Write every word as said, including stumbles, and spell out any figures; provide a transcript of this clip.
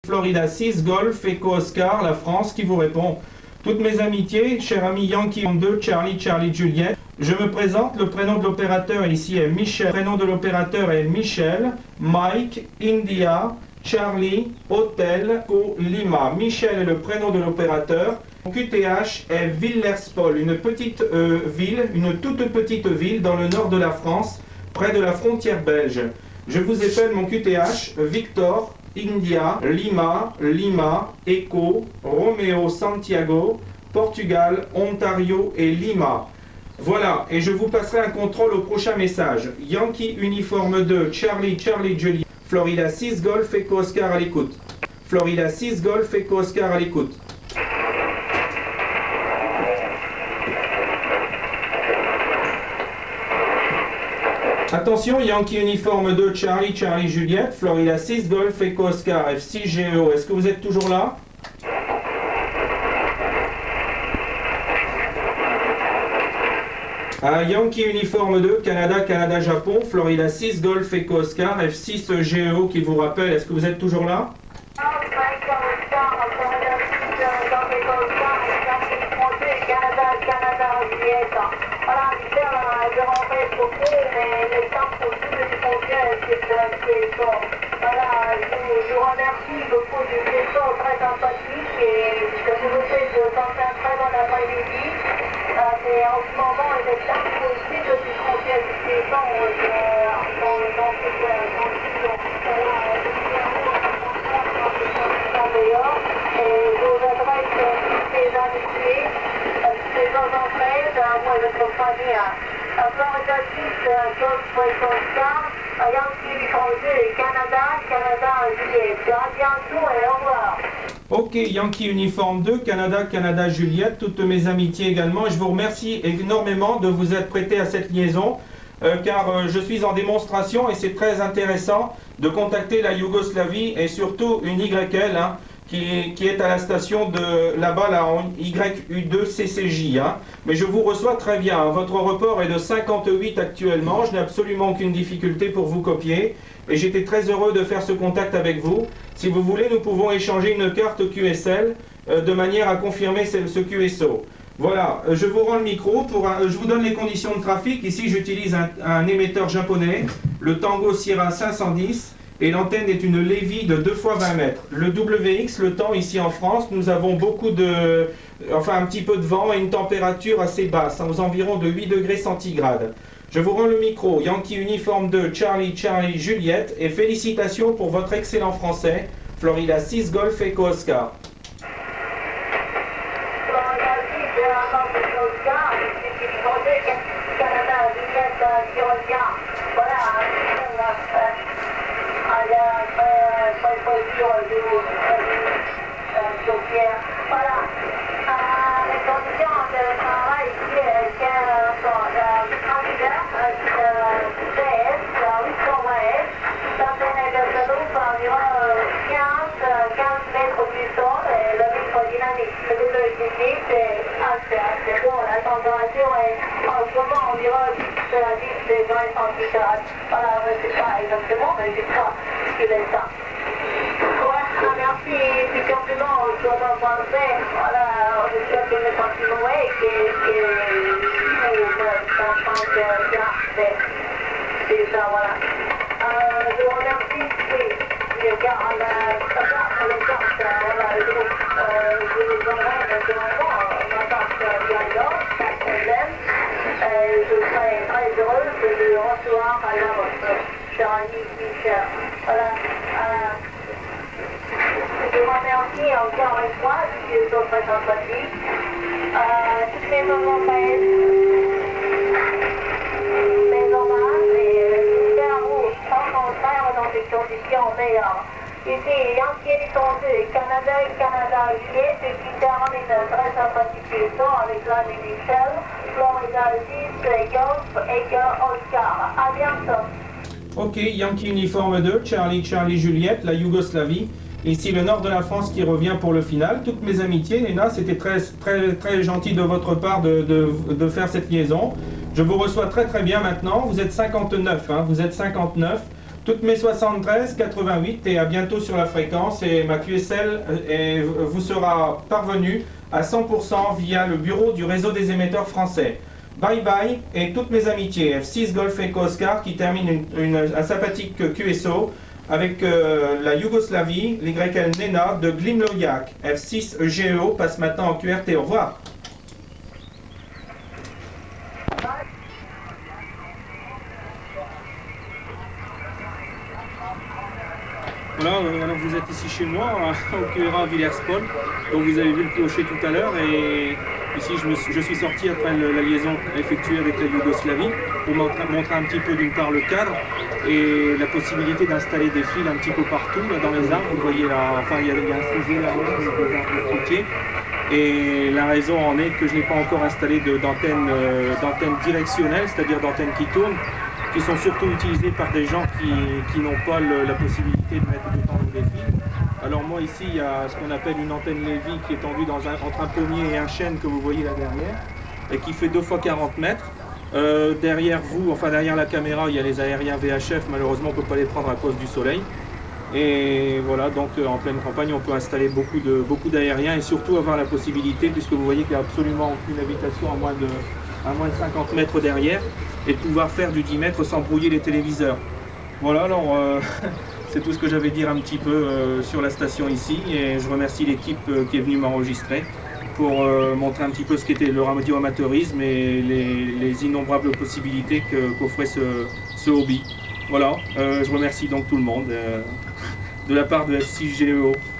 Florida six Golf Echo Oscar, la France qui vous répond. Toutes mes amitiés, cher ami Yankee deux, Charlie, Charlie, Juliette. Je me présente, le prénom de l'opérateur ici est Michel. Le prénom de l'opérateur est Michel, Mike, India, Charlie, Hotel, Lima. Michel est le prénom de l'opérateur. Q T H est Villers-Paul, une petite euh, ville, une toute petite ville dans le nord de la France, près de la frontière belge. Je vous appelle mon Q T H Victor, India, Lima, Lima, Echo, Romeo, Santiago, Portugal, Ontario et Lima. Voilà, et je vous passerai un contrôle au prochain message. Yankee Uniforme deux, Charlie, Charlie, Julie, Florida six Golf Echo Oscar à l'écoute. Florida six Golf Echo Oscar à l'écoute. Attention, Yankee Uniforme deux, Charlie, Charlie, Juliette, Florida six Golf Echo Oscar, F six G E O. Est-ce que vous êtes toujours là? Ah, Yankee Uniforme deux, Canada, Canada, Japon, Florida six Golf Echo Oscar, F six G E O qui vous rappelle. Est-ce que vous êtes toujours là? Voilà, je vous remercie beaucoup du questions très sympathique et je vous souhaite de passer un très bon après-midi. Mais en ce moment, il est tard aussi de se tromper avec les gens dans dans cette dans dehors. Et je vous adresse toutes les amitiés, toutes les gens d'entraide, moi je ne pas bien. Florida six Golf Echo Oscar, Yankee Uniforme deux, Canada, Canada, Juliette. À bientôt et au revoir. Ok, Yankee Uniforme deux, Canada, Canada, Juliette, toutes mes amitiés également. Je vous remercie énormément de vous être prêté à cette liaison, euh, car euh, je suis en démonstration et c'est très intéressant de contacter la Yougoslavie et surtout une Y L, hein, qui, qui est à la station de là-bas, là, en Y U deux C C J. Hein. Mais je vous reçois très bien. Hein. Votre report est de cinquante-huit actuellement. Je n'ai absolument aucune difficulté pour vous copier. Et j'étais très heureux de faire ce contact avec vous. Si vous voulez, nous pouvons échanger une carte Q S L euh, de manière à confirmer ce, ce Q S O. Voilà, euh, je vous rends le micro. Pour un, je vous donne les conditions de trafic. Ici, j'utilise un, un émetteur japonais, le Tango Sierra cinq cent dix. Et l'antenne est une Levi de deux fois vingt mètres. Le W X, le temps ici en France, nous avons beaucoup de... Enfin, un petit peu de vent et une température assez basse, aux environs de huit degrés centigrades. Je vous rends le micro, Yankee Uniforme deux, Charlie, Charlie, Juliette, et félicitations pour votre excellent français, Florida six Golf Echo Oscar. Voilà. Euh, les conditions de travail ici, c'est un candidat P S, huit cent vingt S, l'antenne de Guadeloupe environ quinze mètres du sol et le microdynamique. Le W T T, c'est assez bon. La température est en ce moment environ dix degrés centigrades. Voilà, je ne sais pas exactement, mais je crois qu'il est ça. Merci du compliment au journal français. Voilà, je souhaite de continuer et que vous m'entendez bien. C'est ça, voilà. Euh, je vous remercie. Je garde la carte, la carte, voilà, je vous envoie maintenant ma carte dialogue, pas de problème. Je serai très heureuse de recevoir à la vôtre, cher ami Michel. Voilà. Je vous remercie encore une fois, je suis très sympathique. Euh, toutes mes hommages, mes hommages, et j'espère vous rencontrer dans des conditions meilleures. Ici, Yankee Uniforme deux, Canada et Canada, Juliette, qui termine très sympathique liaison avec l'ami Michel, Florida six, Golf Echo Oscar. À bientôt. Ok, Yankee Uniforme deux, Charlie, Charlie, Juliette, la Yougoslavie. Ici, le nord de la France qui revient pour le final. Toutes mes amitiés, Néna, c'était très, très, très gentil de votre part de, de, de faire cette liaison. Je vous reçois très très bien maintenant. Vous êtes cinquante-neuf, hein, vous êtes cinquante-neuf. Toutes mes soixante-treize quatre-vingt-huit et à bientôt sur la fréquence, et ma Q S L est, vous sera parvenue à cent pour cent via le bureau du réseau des émetteurs français. Bye bye et toutes mes amitiés. F six Golf Echo Oscar qui termine une, une, un sympathique Q S O avec euh, la Yougoslavie, l'Y L Nena de Glimloyak. F six G E O passe maintenant en Q R T. Au revoir. Voilà, alors vous êtes ici chez moi, au Q R A Villers-Paul, donc vous avez vu le clocher tout à l'heure, et ici je, me, je suis sorti après le, la liaison effectuée avec la Yougoslavie pour montrer, montrer un petit peu d'une part le cadre et la possibilité d'installer des fils un petit peu partout là, dans les arbres. Vous voyez là, enfin il y a, il y a un sujet là, des arbres fruitiers, et la raison en est que je n'ai pas encore installé d'antenne euh, d'antenne directionnelle, c'est-à-dire d'antennes qui tournent, qui sont surtout utilisées par des gens qui, qui n'ont pas le, la possibilité de mettre autant de fils. Alors moi ici il y a ce qu'on appelle une antenne Lévy qui est tendue dans un, entre un pommier et un chêne que vous voyez là derrière, et qui fait deux fois quarante mètres. Euh, derrière vous, enfin derrière la caméra, il y a les aériens V H F, malheureusement on ne peut pas les prendre à cause du soleil. Et voilà, donc euh, en pleine campagne on peut installer beaucoup de beaucoup d'aériens et surtout avoir la possibilité, puisque vous voyez qu'il n'y a absolument aucune habitation à moins de, à moins de cinquante mètres derrière, et de pouvoir faire du dix mètres sans brouiller les téléviseurs. Voilà, alors euh, c'est tout ce que j'avais à dire un petit peu euh, sur la station ici, et je remercie l'équipe euh, qui est venue m'enregistrer pour euh, montrer un petit peu ce qu'était le radio-amateurisme et les, les innombrables possibilités qu'offrait ce, ce hobby. Voilà, euh, je remercie donc tout le monde euh, de la part de F six G E O.